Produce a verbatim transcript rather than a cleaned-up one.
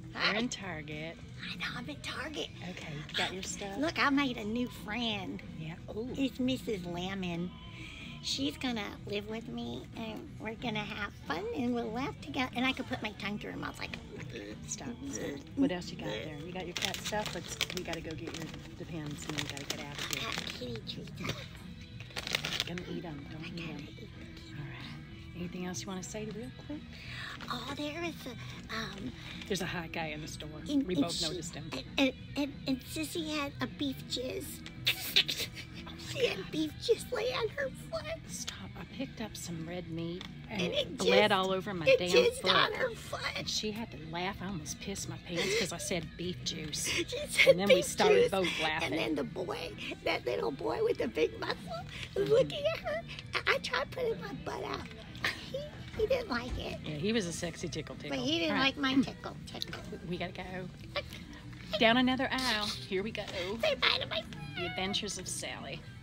We're in Target. I know, I'm at Target. Okay, you got your stuff? Look, I made a new friend. Yeah. Ooh. It's Missus Lemon. She's gonna live with me, and we're gonna have fun, and we'll laugh together. And I could put my tongue through her mouth like. Stop. What else you got there? You got your cat stuff. Let's. We gotta go get your Depends, and then we gotta get out of I here. got kitty treats. Don't eat them. Don't eat them. All right. Anything else you want to say real quick? Oh, there is a um. There's a hot guy in the store. And, we and both she, noticed him. And, and, and, and Sissy had a beef jizz. She had beef jizz lay on her foot. Stop. I picked up some red meat and, And it bled jizzed- all over my It damn jizzed foot. on her foot. And she had to laugh. I almost pissed my pants because I said beef juice. She said And then we beef started juice. both laughing. And then the boy, that little boy with the big muscle, was looking at her. I, I tried putting my butt out. He, he didn't like it. Yeah, he was a sexy tickle tickle. But he didn't All like right. my tickle tickle. We gotta go. Down another aisle. Here we go. Say bye to my The Adventures of Sally.